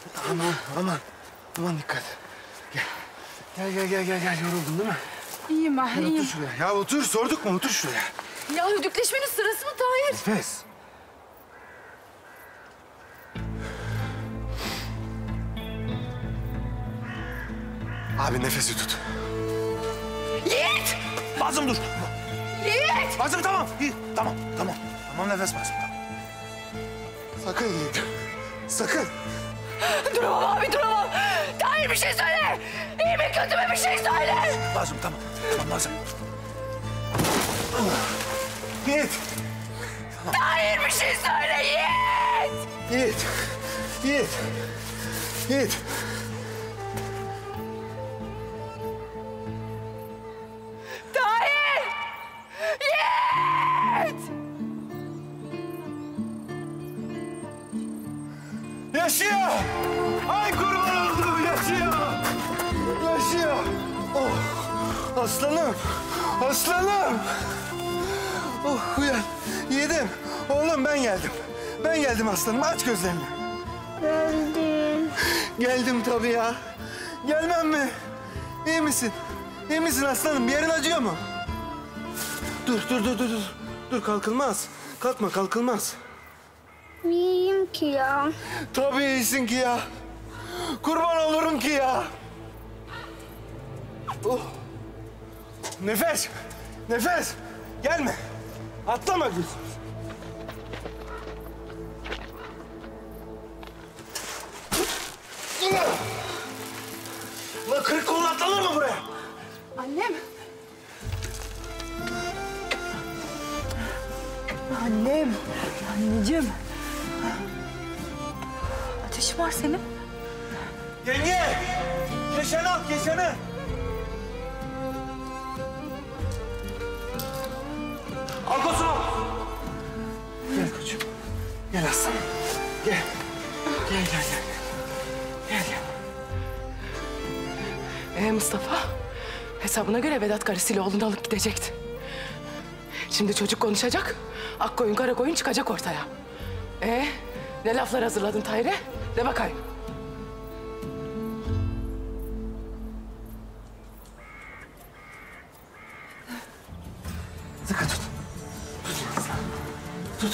Aman dikkat. Gel. Yoruldun değil mi? İyiyim ben, iyiyim. Otur şuraya. Ya otur, sorduk mu? Otur şuraya. Ya düdükleşmenin sırası mı Tahir? Nefes. Abi nefesi tut. Yiğit! Bazım dur. Yiğit! Bazım tamam. İyi. Tamam. Tamam nefes Bazım. Tamam. Sakın Yiğit. Sakın. Duramam abi, duramam. Tahir bir şey söyle. İyi mi kötü mü bir şey söyle. Bazım tamam. Tamam Bazım. Yiğit. Tahir bir şey söyle Yiğit. Yiğit. Tahir! Yiğit! Yaşıyor! Ay kurban olduğum yaşıyor! Oh! Aslanım! Oh uyan. Yiğidim. Oğlum ben geldim. Ben geldim aslanım. Aç gözlerini. Geldim tabii ya. Gelmem mi? İyi misin? İyi misin aslanım? Bir yerin acıyor mu? Dur. Dur kalkılmaz. Kalkılmaz. İyiyim ki ya. Tabii iyisin ki ya. Kurban olurum ki ya. Oh. Nefes. Gelme. Atlama Gülsüm. Lan kırık kolun atlanır mı buraya? Annem. Annem. Anneciğim. Ateşin var senin. Yenge! Keşanı al, keşanı. Al koçum. Gel koçum. Gel aslanım. Gel. Mustafa, hesabına göre Vedat karısıyla oğlunu alıp gidecekti. Şimdi çocuk konuşacak, ak koyun kara koyun çıkacak ortaya. Ne laflar hazırladın Tahir'e? De bakayım. Sıkı tut. Tut.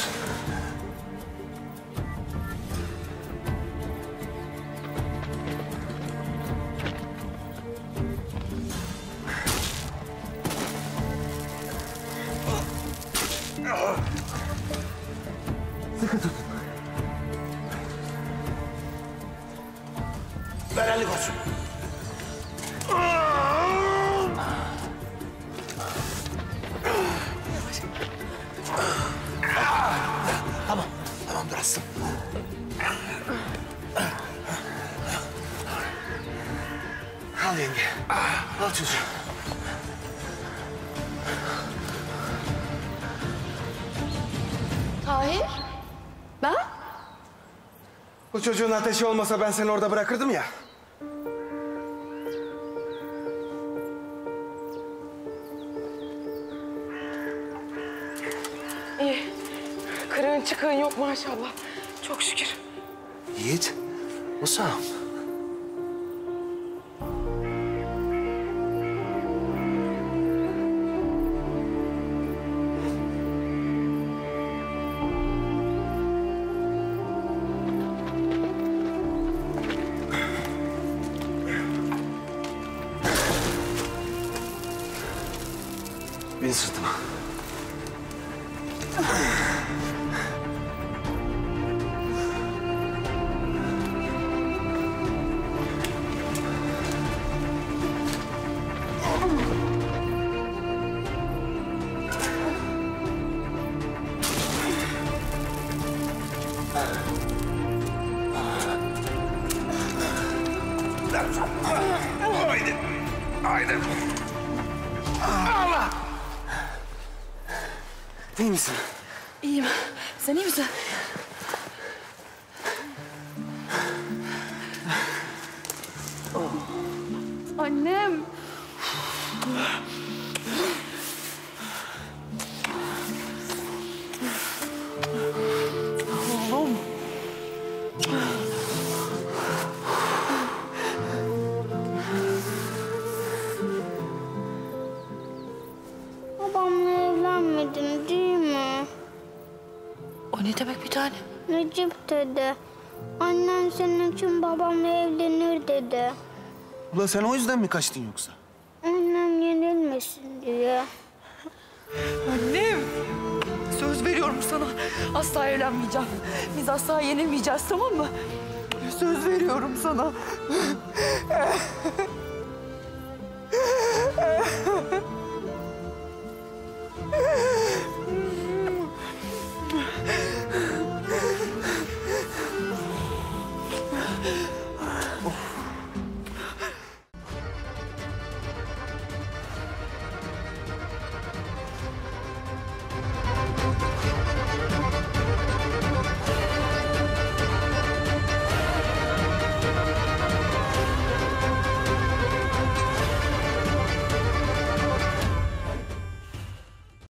Sıkı tut. Ver elini koçum. Tamam dur aslanım. Al yenge. Al çocuğu. Tahir? Ben? Bu çocuğun ateşi olmasa ben seni orada bırakırdım ya. İyi. Kırığın çıkığın yok maşallah. Çok şükür. Yiğit, Musa. Bin sırtıma. Haydi. Allah! İyi misin? İyiyim. Sen iyi misin? Annem. Oğlum. Necip dedi. Annen senin için babamla evlenir dedi. Ula sen o yüzden mi kaçtın yoksa? Annem yenilmesin diye. Annem. Söz veriyorum sana. Asla evlenmeyeceğim. Biz asla yenilmeyeceğiz, tamam mı? Söz veriyorum sana.